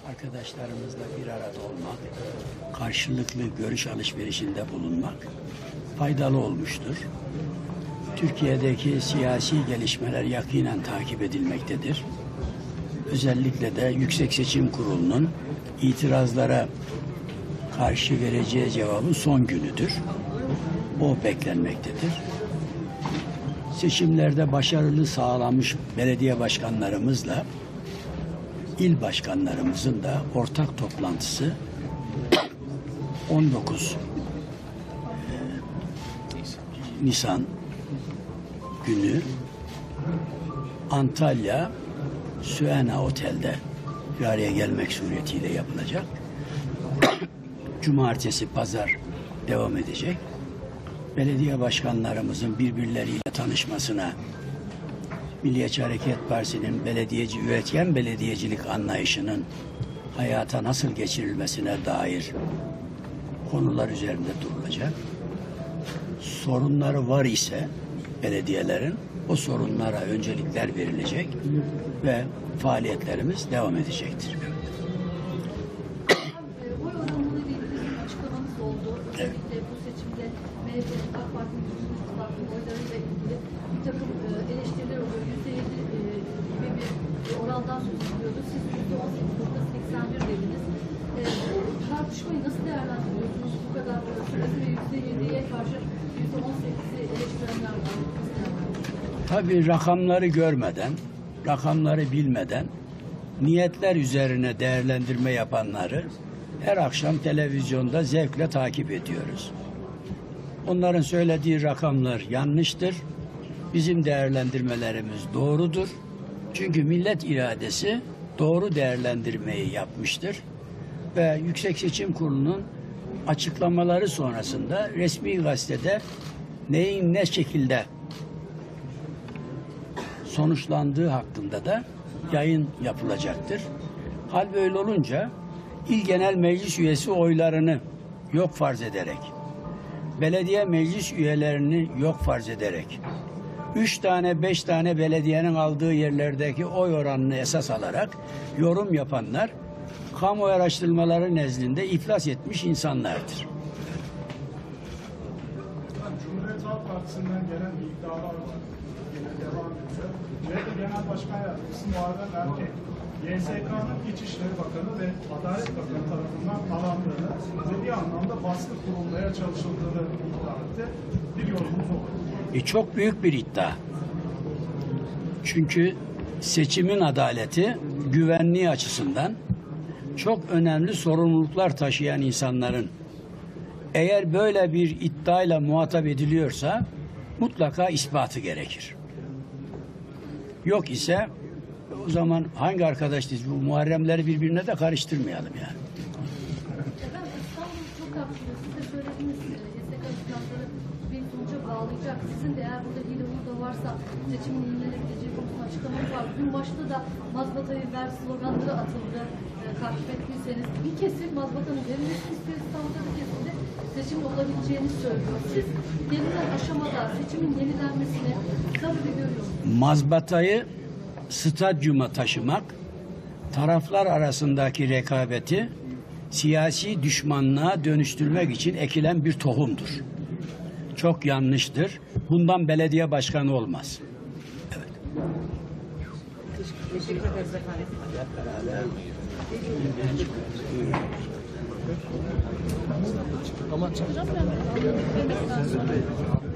arkadaşlarımızla bir arada olmak, karşılıklı görüş alışverişinde bulunmak faydalı olmuştur. Türkiye'deki siyasi gelişmeler yakinen takip edilmektedir. Özellikle de Yüksek Seçim Kurulu'nun itirazlara karşı vereceği cevabın son günüdür. O beklenmektedir. Seçimlerde başarılı sağlamış belediye başkanlarımızla il başkanlarımızın da ortak toplantısı 19 Nisan günü Antalya Süena Otel'de bir araya gelmek suretiyle yapılacak. Cumartesi, pazar devam edecek. Belediye başkanlarımızın birbirleriyle tanışmasına, Milliyetçi Hareket Partisi'nin üretken belediyecilik anlayışının hayata nasıl geçirilmesine dair konular üzerinde durulacak. Sorunları var ise belediyelerin o sorunlara öncelikler verilecek ve faaliyetlerimiz devam edecektir. Oy oranlarıyla ilgili bir açıklamanız oldu. Özellikle bu seçimde MHP, AK Parti'nin oylarıyla ilgili bir takım eleştiriler oluyor. %7 gibi bir orandan söz ediliyordu. Siz %18.81 dediniz. Bu tartışmayı nasıl değerlendiriyorsunuz? Bu kadar süresi ve %7'ye karşı %18'i eleştirenler var. Tabii rakamları görmeden, rakamları bilmeden niyetler üzerine değerlendirme yapanları her akşam televizyonda zevkle takip ediyoruz. Onların söylediği rakamlar yanlıştır. Bizim değerlendirmelerimiz doğrudur. Çünkü millet iradesi doğru değerlendirmeyi yapmıştır. Ve Yüksek Seçim Kurulu'nun açıklamaları sonrasında resmi gazetede neyin ne şekilde sonuçlandığı hakkında da yayın yapılacaktır. Hal böyle olunca İl Genel Meclis üyesi oylarını yok farz ederek, belediye meclis üyelerini yok farz ederek, 3 tane 5 tane belediyenin aldığı yerlerdeki oy oranını esas alarak yorum yapanlar kamuoyu araştırmaları nezdinde iflas etmiş insanlardır. Cumhuriyet Halk Partisi'nden gelen iddialar var. Yine devam ediyor. CHP Genel Başkan Yardımcısı Muharrem Erkek, YSK'nın İçişleri Bakanı ve Adalet Bakanı tarafından alandığını ve bir anlamda baskı kurulmaya çalışıldığını iddia etti. Bir yorumunuz olur. Çok büyük bir iddia. Çünkü seçimin adaleti, güvenliği açısından çok önemli sorumluluklar taşıyan insanların eğer böyle bir iddiayla muhatap ediliyorsa mutlaka ispatı gerekir. Yok ise o zaman hangi arkadaşız? Bu Muharremleri birbirine de karıştırmayalım yani. Efendim İstanbul çok tartışılıyor. Siz de söylediniz. YSK itirafları bir sonuca bağlayacak. Sizin de eğer burada hile burada varsa seçimin yenilenebileceği konusunda açıklamanız var. Dün başta da mazbatayı ver sloganları atıldı. Takip ettiyseniz bir kesim mazbatanın verilmesini istiyor. İstanbul'da bir kesim de seçim olabileceğini söylüyor. Siz gelinen aşamada seçimin yenilenmesini tabii görüyor musunuz? Mazbatayı stadyuma taşımak, taraflar arasındaki rekabeti siyasi düşmanlığa dönüştürmek için ekilen bir tohumdur. Çok yanlıştır. Bundan belediye başkanı olmaz. Evet. Teşekkür ederiz efendim. Ama